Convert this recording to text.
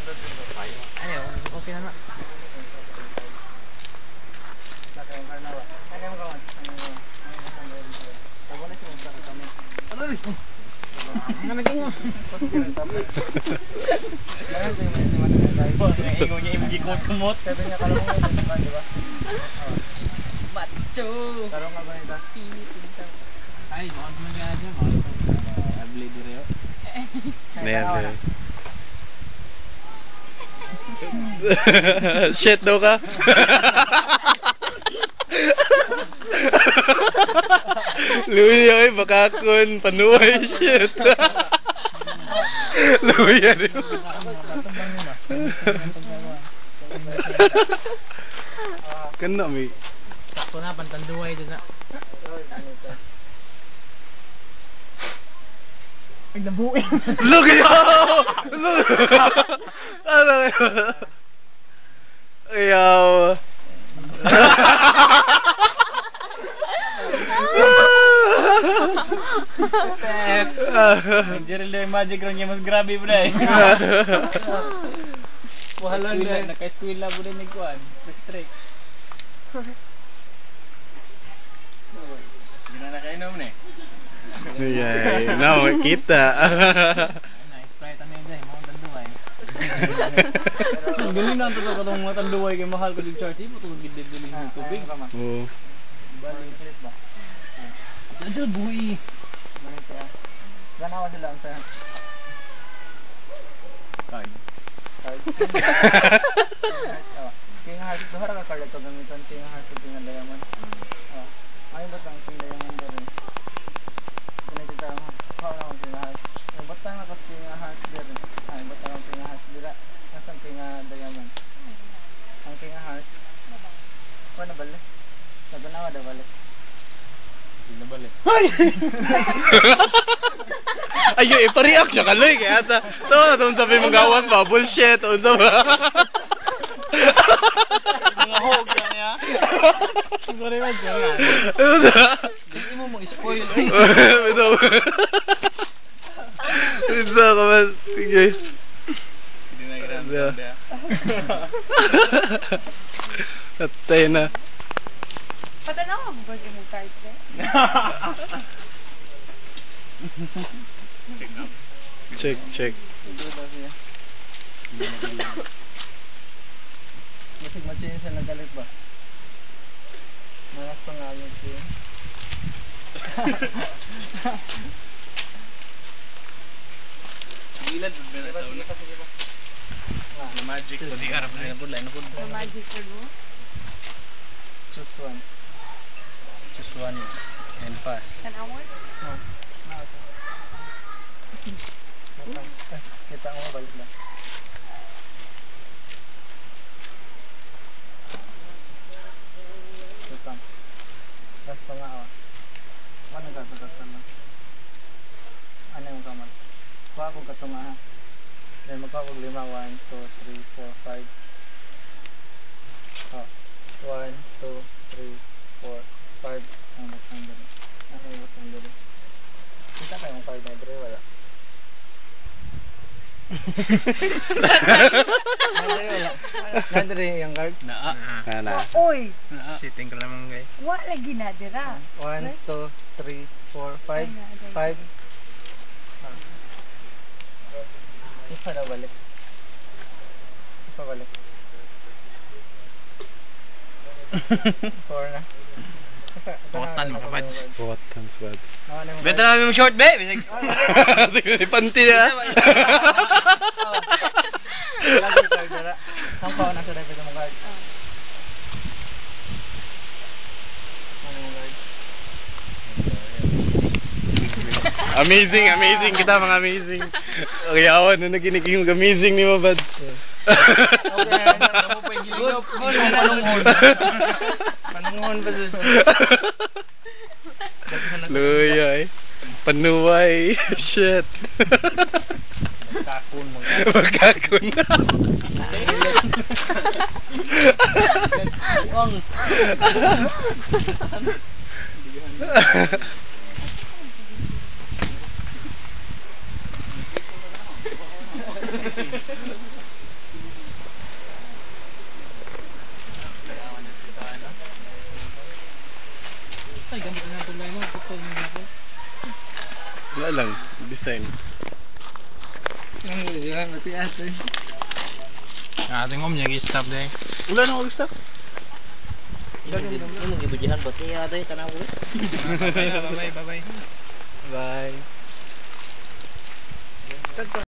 Ayaw, okay na na. Ano naging mo? Ingo niya imong gikot-kumot. Sabi niya kalong mo ito, di ba? Macho. Kalong ka ba nito? Ay, baka naman nga dyan. Ablay di rin. Never. Shit daw ka. Luya ay bakakon panuway shit. Luya din. Kena mi. Sakto na, pantanduay din na. Ay, nabuin. Look at you! Look! Ano yun? Ayaw. Jerry Lee magic ron niya mas grabe mo na eh. Wahala na. Naka-squilla mo din yung kuhan. Flex-streak. Hindi na nakainom na eh. Yay, now kita. Na-sprite na yun dahil, mga tanduay. Sus, galing na ito katong mga tanduay kay mahal ko yung charge. Ibo ito gilid-gilid ng tubig. Oh. Balik ulit ba? Ito, buhi. Balik kaya. Ganawa sila ang sa... Card. King Hearts, dohara ka card ito gamitan. King Hearts at King Diamond. Ay, ba't ang King Diamond na rin? Pinagkita ang hawa ng King Hearts. Ay, ba't ang nakas King Hearts na rin? Ay, ba't ang King Hearts dira? Nasaan King Diamond? Ang King Hearts. Paano balik? Naganawa na balik. Hindi na balik. Ay! Ayo, ipa-react siya kaloy kaya ata. Ito, sabi mong gawas ba? Bullshit. Ito ba? Mga hog ka niya. Sorry man, sorry. Hindi mo mag-spoil. Ito. Ito ka man. Sige. Hindi na grabe. Atay na. Patanaw ako ba yung card ko? Check. Masig machin siya nagalit ba? Manas pa nga yun siya. Gilad ba na sa una? Na magic ko di harap na pud line pud. Sa magic card mo? Choose one. Choose one and pass. An hour? No. Kita mo balik na. Kita. Last pa nga ah. Ano gagawin mo? Ano yung kamay? Kuha ko katunga ha. Then magkakog 5, 1, 2, 3, 4, 5. Oh. 1, 2, 3, 4, 5. Ang butang dali. Ano yung butang dali? Kita kayong 5 na dali, wala. Wala. Nandre yung card? Naa. Ana. Oy! Sitting ka naman guys. Wa lagi na dira. 1, 2, 3, 4, 5. 5. Isa na balik. Isa balik. 4 na. Potan mga pads. What comes bad? Benta namin yung short be. Tingnan ni panty na. Lagi card dara. Sampo na sa dapat mo card. Ano mo card? Amazing kita mga amazing. Ayawan na naginig yung amazing ni Mabad. Okay, Ano pa yung giligaw? panungon. Panungon pa dun. Luya eh. Panuway. Shit. Kakun mga. Magkakon na. Buang. Wala lang, design. Ang gagawin, mati ate. Ating om niya i-stop deh. Wala na ako stop. Yung gibujihan ba kaya ate tanaw ko. Bye bye. Bye.